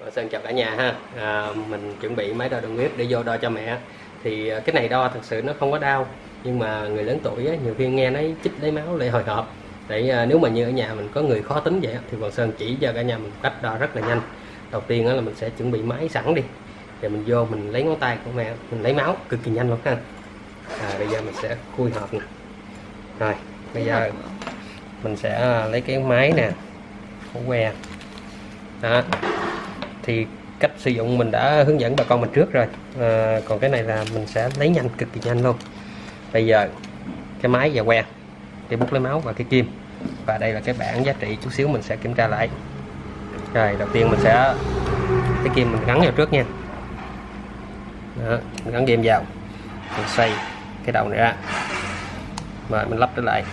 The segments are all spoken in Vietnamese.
Sơn chào cả nhà ha. Mình chuẩn bị máy đo đường huyết để vô đo cho mẹ. Thì cái này đo thật sự nó không có đau, nhưng mà người lớn tuổi á, nhiều khi nghe nói chích lấy máu lại hồi hộp. Để nếu mà như ở nhà mình có người khó tính vậy thì Hoàng Sơn chỉ cho cả nhà mình cách đo rất là nhanh. Đầu tiên là mình sẽ chuẩn bị máy sẵn đi, rồi mình vô mình lấy ngón tay của mẹ mình lấy máu cực kỳ nhanh luôn ha. Bây giờ mình sẽ khui hộp nè. Rồi bây giờ mình sẽ lấy cái máy nè, ổ que đó. Thì cách sử dụng mình đã hướng dẫn bà con mình trước rồi. Còn cái này là mình sẽ lấy nhanh, cực kỳ nhanh luôn. Bây giờ cái máy và que để bút lấy máu và cái kim, và đây là cái bảng giá trị, chút xíu mình sẽ kiểm tra lại. Rồi đầu tiên mình sẽ cái kim mình gắn vào trước nha. Đó, mình gắn kim vào, mình xoay cái đầu này ra, rồi mình lắp trở lại.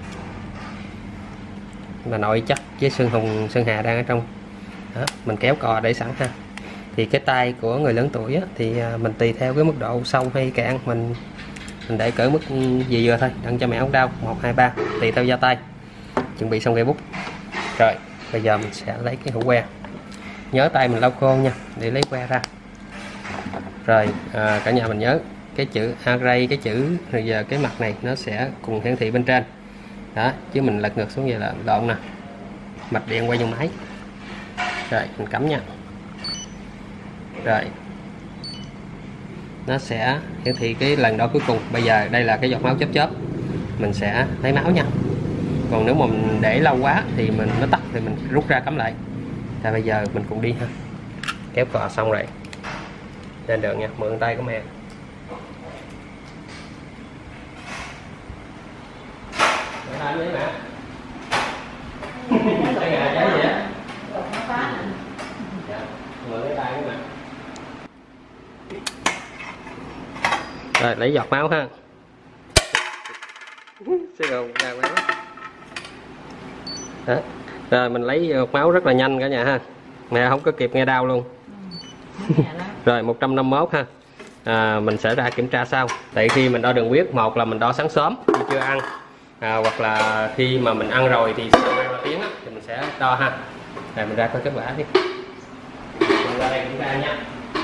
Là nội chắc với sơn hà đang ở trong. Đó, mình kéo cò để sẵn ha. Thì cái tay của người lớn tuổi á, thì mình tùy theo cái mức độ sâu hay cạn, mình để cỡ mức gì vừa thôi, đặng cho mẹ không đau. 1, 2, 3 tùy theo da tay. Chuẩn bị xong cây bút. Rồi bây giờ mình sẽ lấy cái hũ que, nhớ tay mình lau khô nha để lấy que ra. Rồi cả nhà mình nhớ cái chữ array, cái chữ rồi giờ cái mặt này nó sẽ cùng hiển thị bên trên đó, chứ mình lật ngược xuống vậy là lộn nè. Mạch điện quay vô máy. Rồi mình cắm nha. Rồi nó sẽ hiển thị cái lần đo cuối cùng. Bây giờ đây là cái giọt máu chớp chớp, mình sẽ lấy máu nha. Còn nếu mà mình để lâu quá thì nó tắt thì mình rút ra cắm lại. Rồi bây giờ mình cùng đi ha. Kéo cò xong rồi lên đường nha, mượn tay của mẹ. Mẹ tay với mẹ. Cái gà cháy gì á? Mượn cái tay của mẹ. Rồi lấy giọt máu ha. Sẽ gồm ra máu. Đó. Rồi mình lấy giọt máu rất là nhanh cả nhà ha. Mẹ không có kịp nghe đau luôn. Rồi 151 ha. Mình sẽ ra kiểm tra sau. Tại khi mình đo đường huyết, một là mình đo sáng sớm khi chưa ăn, hoặc là khi mà mình ăn rồi thì sau 2-3 tiếng thì mình sẽ đo ha. Rồi mình ra coi kết quả đi. Mình ra đây kiểm tra nha.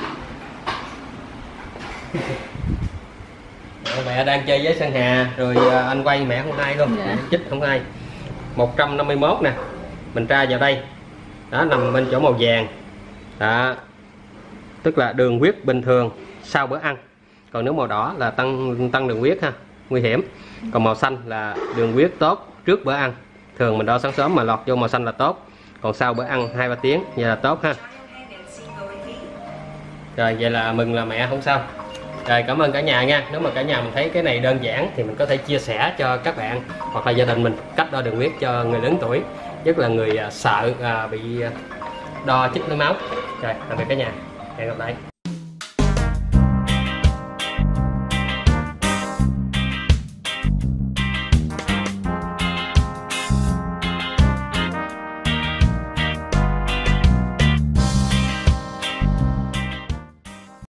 Mẹ đang chơi với sơn hà rồi anh quay mẹ không hay luôn. Dạ. Chích không hay. 151 nè, mình tra vào đây đó, nằm bên chỗ màu vàng đó, tức là đường huyết bình thường sau bữa ăn. Còn nếu màu đỏ là tăng đường huyết ha, nguy hiểm. Còn màu xanh là đường huyết tốt trước bữa ăn. Thường mình đo sáng sớm mà lọt vô màu xanh là tốt, còn sau bữa ăn 2-3 tiếng vậy là tốt ha. Rồi vậy là mừng là mẹ không sao. Rồi cảm ơn cả nhà nha. Nếu mà cả nhà mình thấy cái này đơn giản thì mình có thể chia sẻ cho các bạn hoặc là gia đình mình cách đo đường huyết cho người lớn tuổi, nhất là người sợ bị đo chích lấy máu. Rồi tạm biệt cả nhà, hẹn gặp lại.